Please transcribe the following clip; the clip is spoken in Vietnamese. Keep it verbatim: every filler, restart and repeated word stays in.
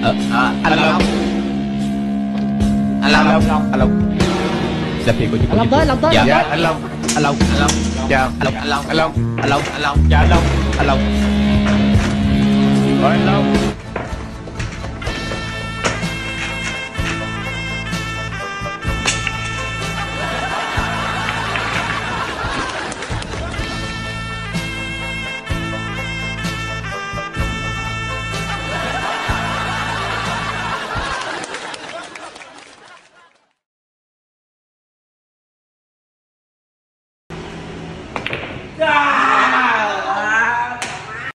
ờ anh Long anh Long anh Long làm phiền của chúng tôi. Long tới, Long tới. Dạ anh Long, anh Long, anh Long, chào anh Long, anh Long, anh Long, anh Long, anh Long, dạ anh Long, anh Long, rồi anh Long.